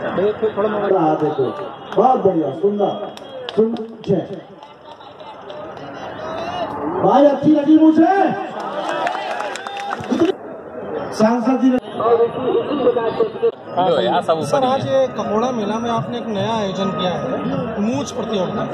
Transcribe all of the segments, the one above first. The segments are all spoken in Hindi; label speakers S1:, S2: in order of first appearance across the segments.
S1: देखो बहुत बढ़िया, सुंदर भाई, अच्छी लगी मुझे। सांसद जी
S2: सर, आज ये ककोड़ा मेला में आपने एक नया आयोजन किया है, मूंछ प्रतियोगिता।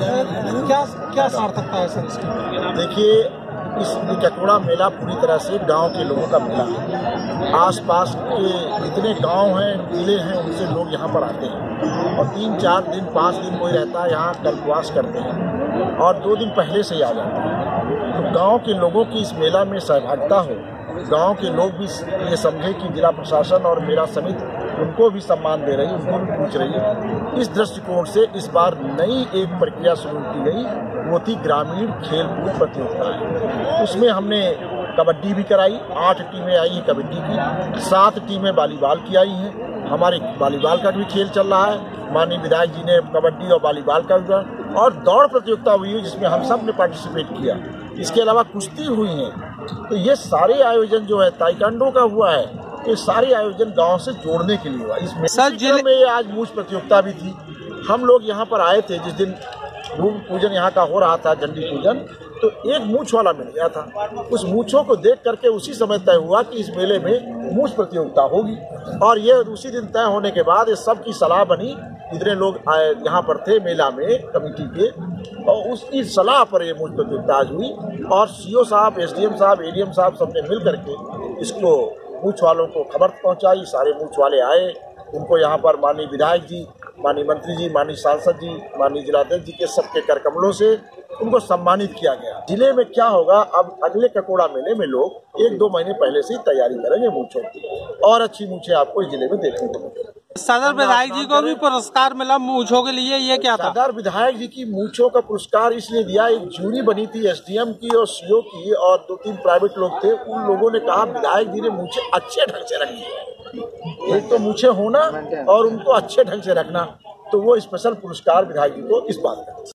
S2: क्या सार्थकता है सर इसकी?
S3: देखिए, इस ककोड़ा मेला पूरी तरह से गांव के लोगों का मेला है। आसपास के जितने गांव हैं, जिले हैं, उनसे लोग यहाँ पर आते हैं और 3-4 दिन 5 दिन कोई रहता है यहाँ, कल्पवास करते हैं और 2 दिन पहले से ही आ जाते हैं। तो गांव के लोगों की इस मेला में सहभागिता हो, गांव के लोग भी ये समझे कि जिला प्रशासन और मेला समिति उनको भी सम्मान दे रही है, उनको भी पूछ रही है। इस दृष्टिकोण से इस बार नई एक प्रक्रिया शुरू की गई, वो थी ग्रामीण खेल कूद प्रतियोगिताएं। उसमें हमने कबड्डी भी कराई, 8 टीमें आई हैं कबड्डी की, 7 टीमें वॉलीबॉल की आई हैं। हमारे वॉलीबॉल का भी खेल चल रहा है, माननीय विधायक जी ने कबड्डी और वॉलीबॉल का भी, और दौड़ प्रतियोगिता हुई है जिसमें हम सब ने पार्टिसिपेट किया। इसके अलावा कुश्ती हुई है। तो ये सारे आयोजन जो है, ताइक्वांडो का हुआ है, ये सारे आयोजन गांव से जोड़ने के लिए हुआ। इसमें में आज मूंछ प्रतियोगिता भी थी। हम लोग यहाँ पर आए थे जिस दिन भूमि पूजन यहाँ का हो रहा था, झंडी पूजन, तो एक मूंछ वाला मिल गया था। उस मूंछों को देख करके उसी समय तय हुआ कि इस मेले में मूंछ प्रतियोगिता होगी और ये उसी दिन तय होने के बाद ये सबकी सलाह बनी। जितने लोग यहाँ पर थे मेला में कमेटी के, और उसकी सलाह पर ये मूंछ प्रतियोगिता आज हुई और सीओ साहब, एसडीएम साहब, एडीएम साहब सबने मिल करके इसको मूंछ वालों को खबर पहुंचाई। सारे मूंछ वाले आए, उनको यहाँ पर माननीय विधायक जी, माननीय मंत्री जी, माननीय सांसद जी, माननीय जिलाध्यक्ष जी के सबके कर कमलों से उनको सम्मानित किया गया। जिले में क्या होगा, अब अगले ककोड़ा मेले में लोग 1-2 महीने पहले से ही तैयारी करेंगे मूंछों की, और अच्छी मूंछें आपको इस जिले में देखने को मिलेंगी।
S2: सदर विधायक जी को भी पुरस्कार मिला मूंछों के लिए, ये क्या था?
S3: सदर विधायक जी की मूंछों का पुरस्कार इसलिए दिया, एक जूरी बनी थी एसडीएम की और सीओ की और 2-3 प्राइवेट लोग थे। उन लोगों ने कहा विधायक जी ने मूंछें अच्छे ढंग से रखी है, एक तो मूंछें होना और उनको अच्छे ढंग से रखना, तो वो स्पेशल पुरस्कार विधायक जी को इस बात का